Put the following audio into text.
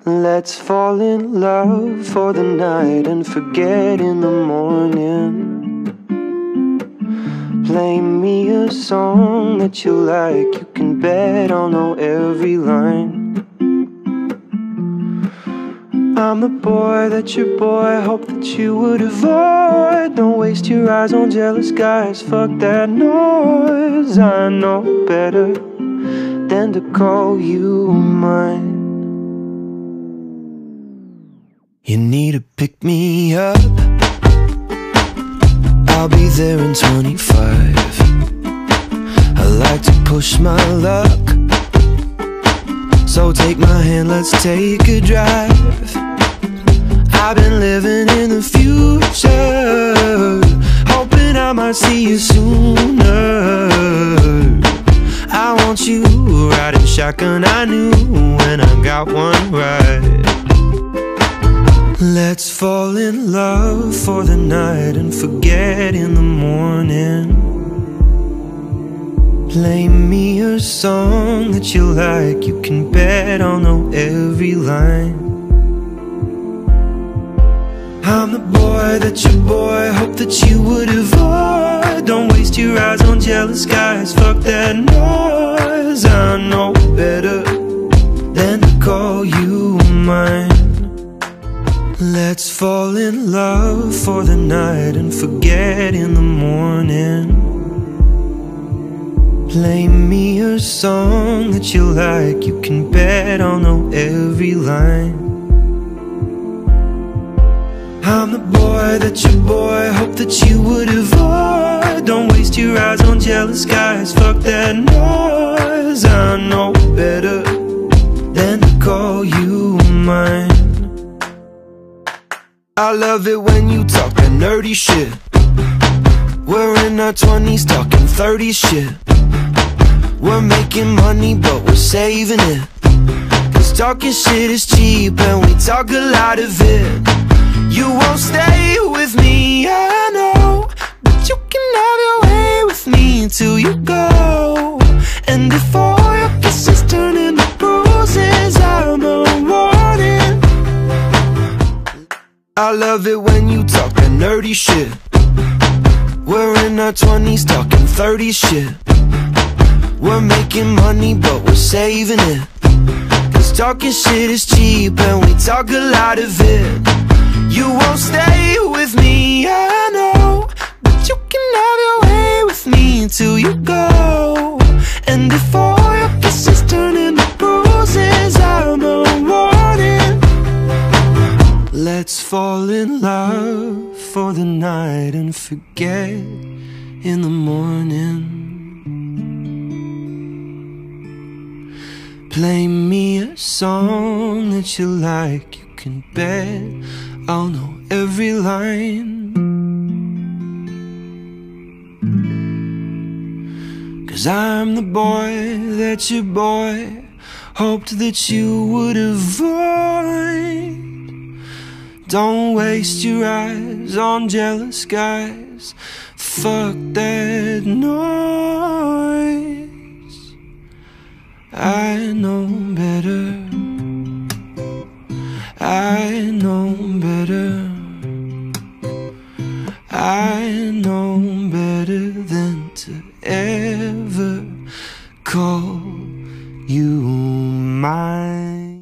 Let's fall in love for the night and forget in the morning. Play me a song that you like, you can bet I'll know every line. I'm the boy that your boy hoped that you would avoid. Don't waste your eyes on jealous guys, fuck that noise. I know better than to call you mine. You need to pick me up, I'll be there in 25. I like to push my luck, so take my hand, let's take a drive. I've been living in the future, hoping I might see you sooner. I want you riding shotgun, I knew when I got one right. Let's fall in love for the night and forget in the morning. Play me a song that you like, you can bet I'll know every line. I'm the boy that your boy hoped that you would avoid. Don't waste your eyes on jealous guys, fuck that noise. I know better than to call you mine. Let's fall in love for the night and forget in the morning. Play me a song that you like, you can bet I'll know every line. I'm the boy that your boy hoped that you would avoid. Don't waste your eyes on jealous guys, fuck that noise. I know better than to call you mine. I love it when you talk that nerdy shit. We're in our 20s talking 30s shit. We're making money but we're saving it, 'cause talking shit is cheap and we talk a lot of it. You won't stay with me, I know, but you can have your way with me until you go. And if all your kisses turn into bruises, I'm a warning. I love it when you talk that nerdy shit. We're in our 20s talking 30s shit. We're making money but we're saving it, 'cause talking shit is cheap and we talk a lot of it. You won't stay with me, I know, but you can have your way with me until you go. And if all your kisses turn into bruises, I'm a warning. Let's fall in love for the night and forget in the morning. Play me a song that you like, you can bet I'll know every line. 'Cause I'm the boy that your boy hoped that you would avoid. Don't waste your eyes on jealous guys, fuck that noise. I know